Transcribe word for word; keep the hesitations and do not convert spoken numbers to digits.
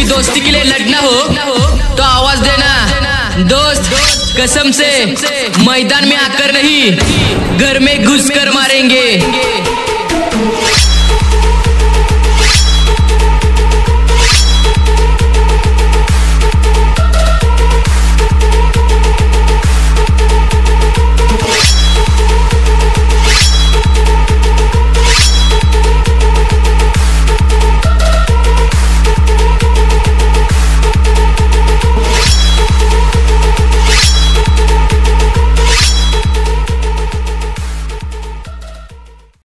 दोस्ती के लिए लड़ना हो तो आवाज देना दोस्त, कसम से मैदान में आकर नहीं घर में घुस कर मार